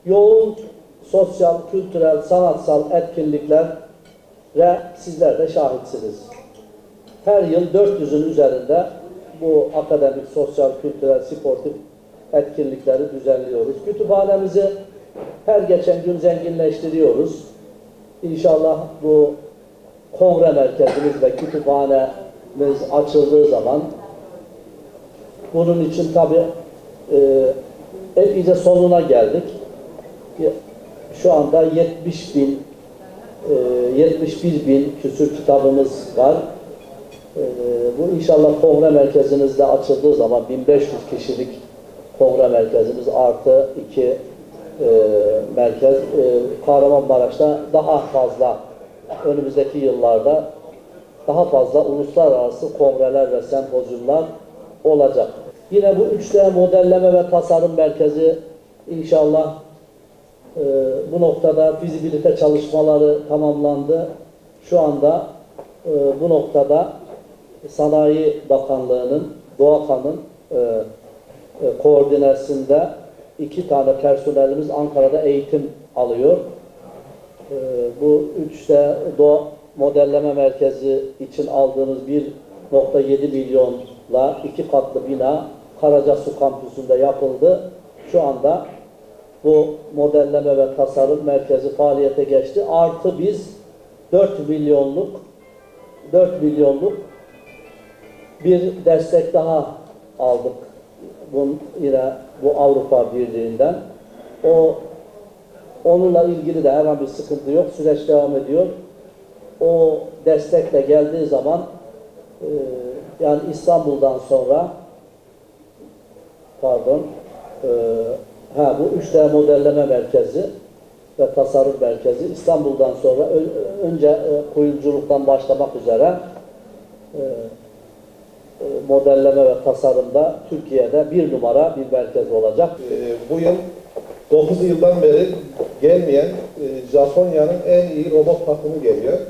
yoğun sosyal, kültürel, sanatsal etkinliklere sizler de şahitsiniz. Her yıl 400'ün üzerinde bu akademik, sosyal, kültürel, sportif etkinlikleri düzenliyoruz. Kütüphanemizi her geçen gün zenginleştiriyoruz. İnşallah bu kongre merkezimiz ve kütüphanemiz açıldığı zaman bunun için tabii epeyce sonuna geldik. Şu anda 71 bin küsur kitabımız var. Bu inşallah kongre merkezimizde açıldığı zaman 1500 kişilik kongre merkezimiz artı 2 merkez Kahramanmaraş'ta daha fazla önümüzdeki yıllarda daha fazla uluslararası kongreler ve sempozyumlar olacak. Yine bu 3D modelleme ve tasarım merkezi inşallah bu noktada fizibilite çalışmaları tamamlandı. Şu anda bu noktada Sanayi Bakanlığı'nın, DOAKA'nın koordinasyonunda 2 tane personelimiz Ankara'da eğitim alıyor. Bu 3D modelleme merkezi için aldığımız 1,7 milyonla 2 katlı bina Karacasu kampüsünde yapıldı. Şu anda bu modelleme ve tasarım merkezi faaliyete geçti. Artı biz 4 milyonluk bir destek daha aldık. Yine bu Avrupa Birliği'nden. Onunla ilgili de herhangi bir sıkıntı yok. Süreç devam ediyor. O destekle geldiği zaman yani İstanbul'dan sonra bu 3D modelleme merkezi ve tasarım merkezi İstanbul'dan sonra önce kuyumculuktan başlamak üzere modelleme ve tasarımda Türkiye'de 1 numara bir merkez olacak. Bu yıl 9 yıldan beri gelmeyen Japonya'nın en iyi robot takımı geliyor.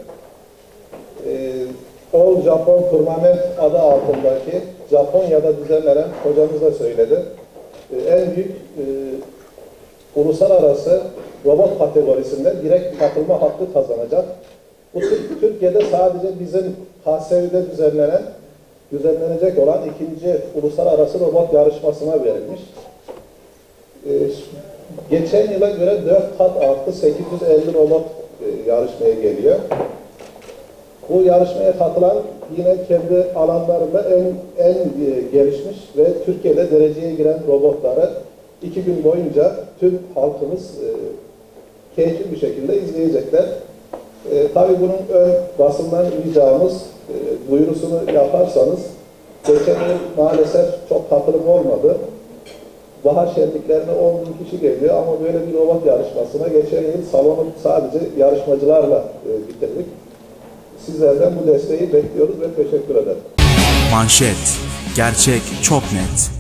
All Japan Tournament adı altındaki Japonya'da düzenlenen, hocamız da söyledi, en büyük uluslararası robot kategorisinde direkt katılma hakkı kazanacak. Bu Türkiye'de sadece bizim HSV'de düzenlenecek olan 2. uluslararası robot yarışmasına verilmiş. Geçen yıla göre 4 kat arttı, 850 robot yarışmaya geliyor. Bu yarışmaya katılan yine kendi alanlarında en gelişmiş ve Türkiye'de dereceye giren robotları 2 gün boyunca tüm halkımız keyifli bir şekilde izleyecekler. Tabii bunun ön basından ricamız, duyurusunu yaparsanız, geçen yıl maalesef çok katılım olmadı. Bahar şenliklerine 10.000 kişi geliyor ama böyle bir robot yarışmasına geçen yıl salonu sadece yarışmacılarla bitirdik. Sizlerden bu desteği bekliyoruz ve teşekkür ederim. Manşet. Gerçek çok net.